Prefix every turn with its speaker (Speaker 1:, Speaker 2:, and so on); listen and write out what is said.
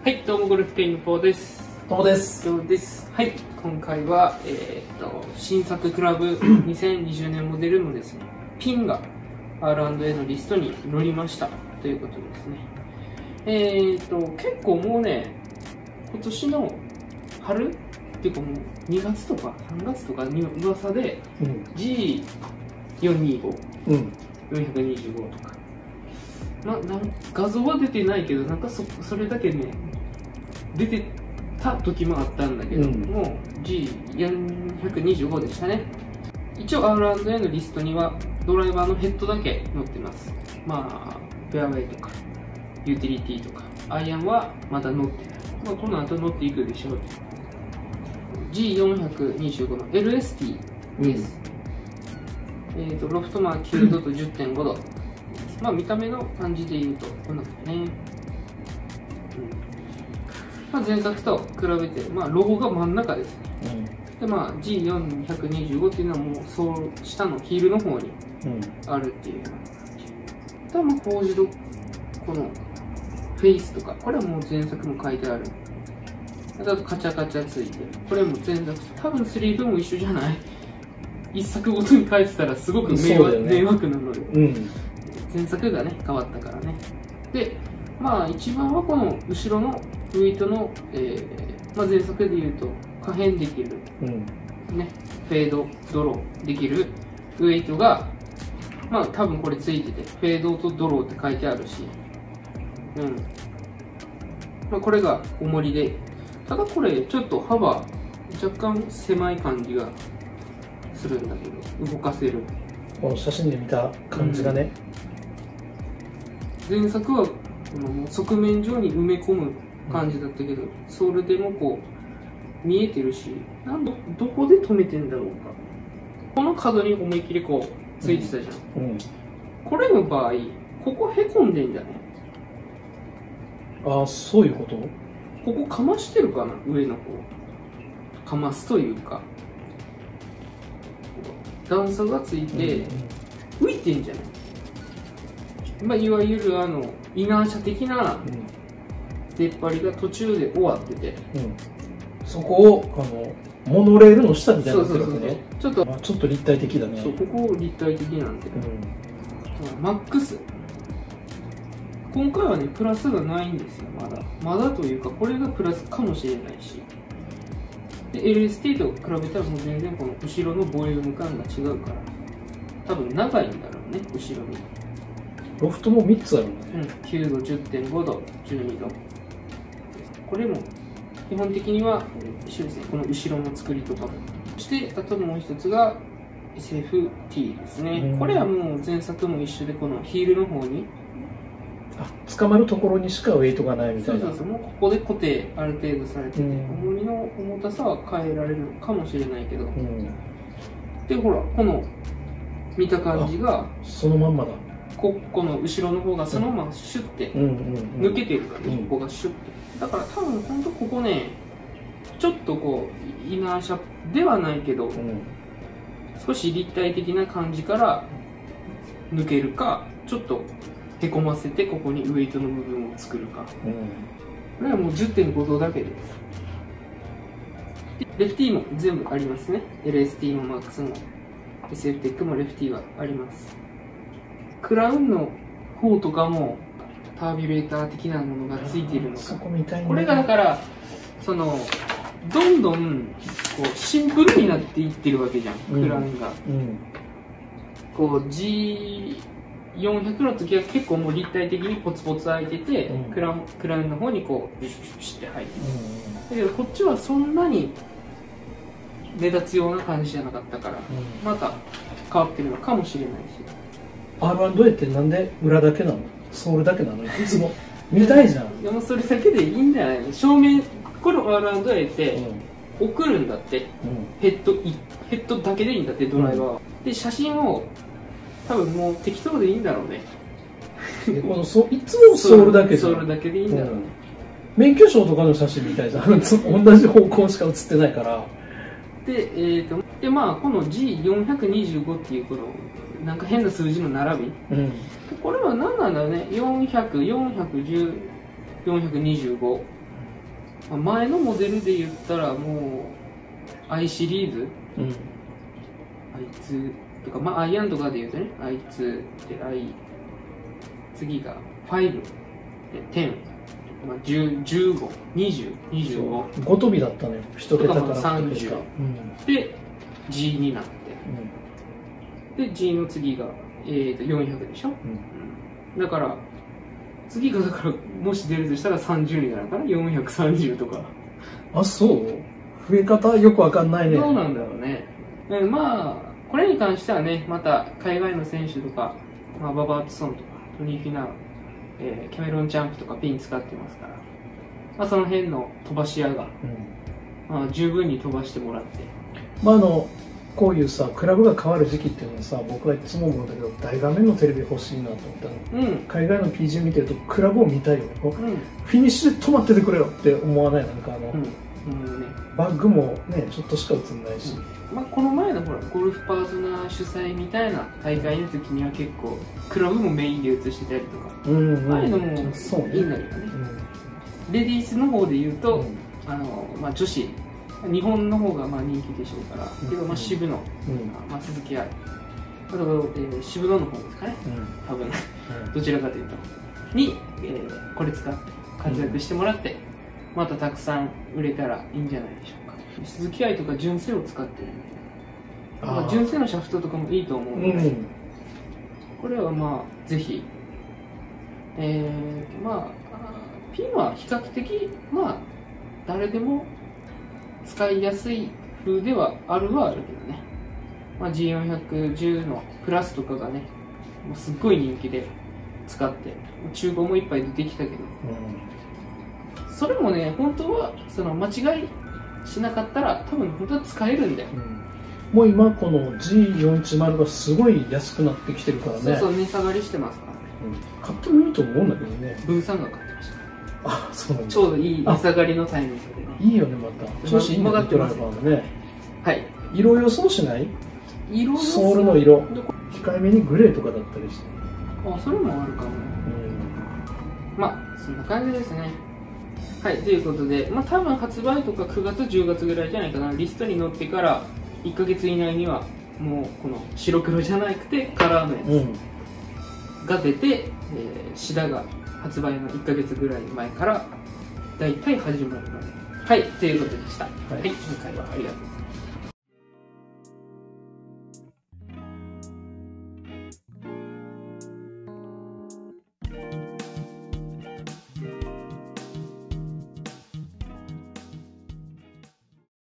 Speaker 1: はい、どうもゴルフケイン4です。
Speaker 2: どうもです。
Speaker 1: どうです。はい、今回は、新作クラブ2020年モデルのですね、ピンが R&A のリストに載りましたということですね。結構もうね、今年の春っていうかもう2月とか3月とかに噂で、G425、425とか。画像は出てないけど、なんかそれだけね、出てた時もあったんだけど、もう G425 でしたね。一応 R&A のリストにはドライバーのヘッドだけ載ってます。まあ、フェアウェイとか、ユーティリティとか、アイアンはまだ載ってない。まあ、この後載っていくでしょう。G425 の LST です。ロフト9度と 10.5 度。まあ見た目の感じで言うとこんな感じね。まあ、前作と比べて、まあ、ロゴが真ん中ですね。でまあ G425 っていうのはもうそう下のヒールの方にあるっていうような感じ。まあフォージドこのフェイスとかこれはもう前作も書いてある。あとカチャカチャついてる。これも前作多分スリーブも一緒じゃない。一作ごとに書いてたらすごく迷惑なので。前作がね変わったからね。でまあ一番はこの後ろのウェイトの、まあ、前作で言うと可変できる、ね、フェードドローできるウェイトがまあ多分これついててフェードとドローって書いてあるし、まあ、これが重りで、ただこれちょっと幅若干狭い感じがするんだけど動かせる。
Speaker 2: この写真で見た感じがね、
Speaker 1: 前作はこの側面上に埋め込む感じだったけど、それでもこう見えてるし、どこで止めてんだろうか。この角に思いっきりこうついてたじゃん、これの場合ここへこんでんじゃね。
Speaker 2: ああ、そういうこと。
Speaker 1: ここかましてるかな、上の方かますというか段差がついて浮いてんじゃない。まあ、いわゆるイナーシャ的な出っ張りが途中で終わってて、
Speaker 2: そこをモノレールの下みたいになってるわけね。ちょっと立体的だね。
Speaker 1: そう、ここ立体的なんで、マックス今回はねプラスがないんですよ。まだというかこれがプラスかもしれないし、で LST と比べたらもう全然この後ろのボリューム感が違うから多分長いんだろうね、後ろに。
Speaker 2: ロフトも3つあるね。
Speaker 1: 9度、10.5 度、12度。これも基本的には一緒ですね。この後ろの作りとかも。そしてあともう一つが SFT ですね。これはもう前作も一緒でこのヒールの方に
Speaker 2: 捕まるところにしかウェイトがないみたいな。
Speaker 1: そうもうここで固定ある程度されてて、重みの重たさは変えられるかもしれないけど、でほらこの見た感じが
Speaker 2: そのまんまだ。
Speaker 1: この後ろの方がそのままシュッて抜けてるからね、ここがシュッて。だから多分本当ここねちょっとこうイナーシャではないけど、少し立体的な感じから抜けるか、ちょっとへこませてここにウエイトの部分を作るか、これはもう 10.5 度だけです。レフティーも全部ありますね。 LST もマックスも SF テックもレフティーはあります。クラウンの方とかもタービュレーター的なものがついているのか。これがだからどんどんこうシンプルになっていってるわけじゃん、クラウンが。こう G400 の時は結構もう立体的にポツポツ開いてて、クラウンの方にこうビシュビシュビシュって入ってる、だけどこっちはそんなに目立つような感じじゃなかったから、また変わってるのかもしれないし。
Speaker 2: R&A ってなんで裏だけなの？ソールだけなの？いつも見たいじゃん。
Speaker 1: でもそれだけでいいんじゃないの？正面この R&A って送るんだって、ヘッドだけでいいんだって、ドライバーは。で写真を多分もう適当でいいんだろうね。
Speaker 2: このいつもソールだけじゃん。
Speaker 1: ソールだけでいいんだろうね。
Speaker 2: 免許証とかの写真みたいじゃん。同じ方向しか写ってないから。
Speaker 1: でまあこの G425 っていうこのなんか変な数字の並び、これは何なんだろうね。400、410、425 前のモデルで言ったらもう I シリーズ、I2 とか、まあ I アンとかで言うとね、I2 で 次が5で10、まあ、10、15、20、25。
Speaker 2: 5飛びだったね、1桁から
Speaker 1: 30、で G になって、で G の次が、400でしょ、だから次がだからもし出るとしたら30になるから430とか。
Speaker 2: あ、そう？増え方よくわかんないね。
Speaker 1: どうなんだろうね。まあこれに関してはね、また海外の選手とか、まあ、ババートソンとかトニー・フィナウ、キャメロン・チャンプとかピン使ってますから、まあ、その辺の飛ばし屋が、まあ、十分に飛ばしてもらって、
Speaker 2: まあこういうさクラブが変わる時期っていうのはさ、僕はいつも思うんだけど大画面のテレビ欲しいなと思ったの、海外の PG 見てるとクラブを見たいよね、フィニッシュで止まっててくれよって思わない？なんかバッグもねちょっとしか映んないし、
Speaker 1: まあ、この前のほらゴルフパートナー主催みたいな大会の時には結構クラブもメインで映してたりとか、ああいうのもいいんだけどね。レディースの方で言うと、まあ、女子日本の方がまあ人気でしょうから、けどまあ渋野、まあ、鈴木愛、あと、渋野の方ですかね、多分どちらかというとに、これ使って活躍してもらって、またたくさん売れたらいいんじゃないでしょうか。鈴木愛とか純正を使ってるんで、まあ、純正のシャフトとかもいいと思うので、これはまあぜひ、まあピンは比較的まあ誰でも使いやすい風ではあるけどね、まあ、G410 のプラスとかがねもうすっごい人気で使って中古もいっぱい出てきたけど、それもね本当はその間違いしなかったら多分本当は使えるんだよ、
Speaker 2: もう今この G410 がすごい安くなってきてるからね。
Speaker 1: そう値下がりしてますからね、
Speaker 2: 買ってもいいと思うんだけどね。
Speaker 1: ブーさんが買ってました。
Speaker 2: あ、そうなんだ。
Speaker 1: ちょうどいい値下がりのタイミングでね。
Speaker 2: いいよね、また調子いいんだね、ドライバーがね。はい。色予想しない？ソールの色控えめにグレーとかだったりして。
Speaker 1: あ、それもあるかもね。まあそんな感じですね。はい、ということで、まあ多分発売とか9月10月ぐらいじゃないかな。リストに載ってから1ヶ月以内にはもうこの白黒じゃなくてカラーのやつが出て、シダが発売の1ヶ月ぐらい前からだいたい始まるので、はい、ということでした。はい、今回はありがとうございました。